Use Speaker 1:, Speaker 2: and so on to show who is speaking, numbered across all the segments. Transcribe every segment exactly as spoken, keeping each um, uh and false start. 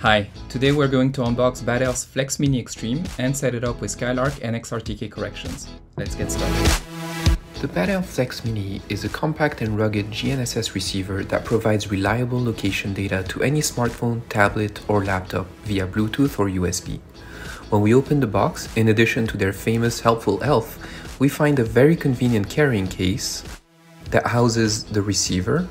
Speaker 1: Hi, today we're going to unbox Bad Elf's Flex Mini Extreme and set it up with Skylark Nx R T K Corrections. Let's get started.
Speaker 2: The Bad Elf Flex Mini is a compact and rugged G N S S receiver that provides reliable location data to any smartphone, tablet, or laptop via Bluetooth or U S B. When we open the box, in addition to their famous helpful elf, we find a very convenient carrying case that houses the receiver,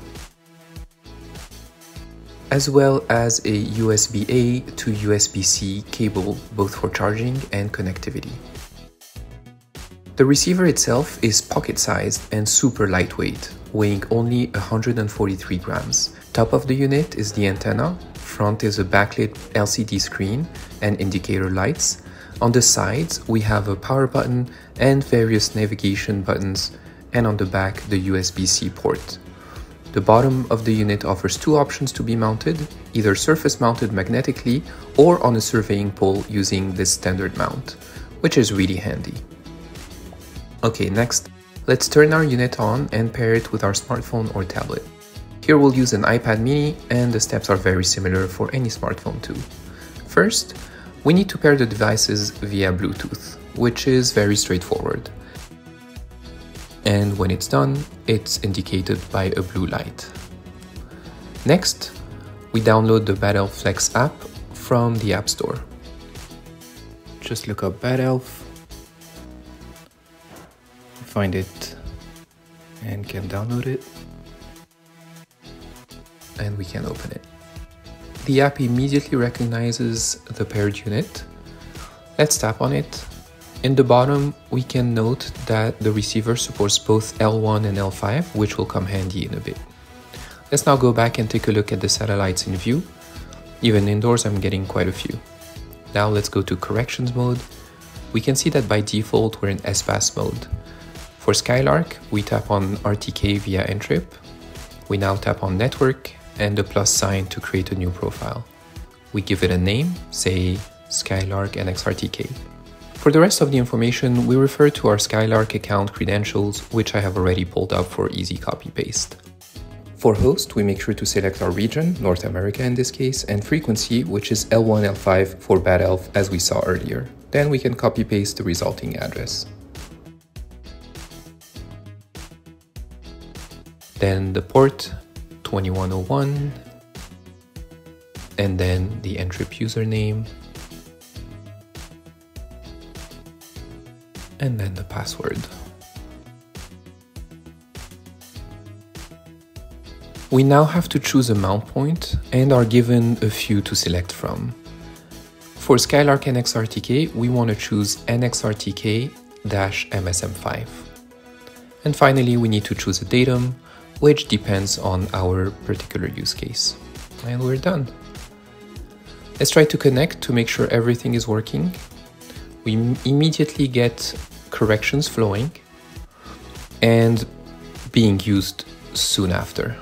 Speaker 2: as well as a U S B A to U S B C cable, both for charging and connectivity. The receiver itself is pocket-sized and super lightweight, weighing only one hundred forty-three grams. Top of the unit is the antenna, front is a backlit L C D screen and indicator lights. On the sides, we have a power button and various navigation buttons, and on the back, the U S B C port. The bottom of the unit offers two options to be mounted, either surface mounted magnetically or on a surveying pole using this standard mount, which is really handy. Okay, next, let's turn our unit on and pair it with our smartphone or tablet. Here we'll use an iPad mini, and the steps are very similar for any smartphone too. First, we need to pair the devices via Bluetooth, which is very straightforward. And when it's done, it's indicated by a blue light. Next, we download the Bad Elf Flex app from the App Store. Just look up Bad Elf, find it, and can download it, and we can open it. The app immediately recognizes the paired unit. Let's tap on it. In the bottom, we can note that the receiver supports both L one and L five, which will come handy in a bit. Let's now go back and take a look at the satellites in view. Even indoors, I'm getting quite a few. Now let's go to corrections mode. We can see that by default, we're in S pass mode. For Skylark, we tap on R T K via N T R I P. We now tap on network and the plus sign to create a new profile. We give it a name, say Skylark Nx R T K. For the rest of the information, we refer to our Skylark account credentials, which I have already pulled up for easy copy-paste. For host, we make sure to select our region, North America in this case, and frequency, which is L one L five for Bad Elf, as we saw earlier. Then we can copy-paste the resulting address. Then the port, twenty-one oh one, and then the N T R I P username, and then the password. We now have to choose a mount point and are given a few to select from. For Skylark Nx R T K, we want to choose N X R T K M S M five. And finally, we need to choose a datum, which depends on our particular use case. And we're done. Let's try to connect to make sure everything is working. We immediately get corrections flowing and being used soon after.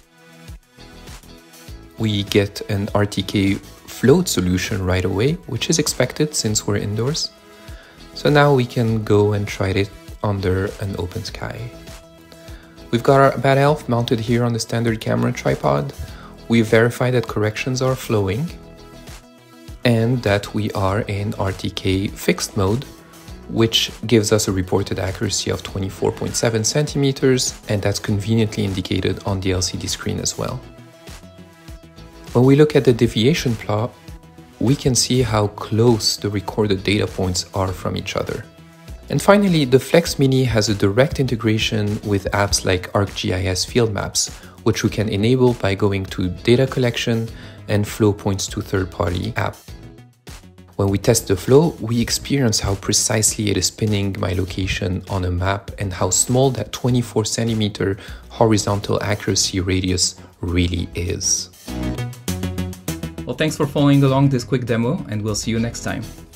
Speaker 2: We get an R T K float solution right away, which is expected since we're indoors. So now we can go and try it under an open sky. We've got our Bad Elf mounted here on the standard camera tripod. We verify that corrections are flowing and that we are in R T K fixed mode, which gives us a reported accuracy of twenty-four point seven centimeters, and that's conveniently indicated on the L C D screen as well. When we look at the deviation plot, we can see how close the recorded data points are from each other. And finally, the Flex Mini has a direct integration with apps like ArcGIS Field Maps, which we can enable by going to Data Collection and Flow Points to Third-Party App. When we test the flow, we experience how precisely it is pinning my location on a map and how small that twenty-four centimeter horizontal accuracy radius really is.
Speaker 1: Well, thanks for following along this quick demo, and we'll see you next time.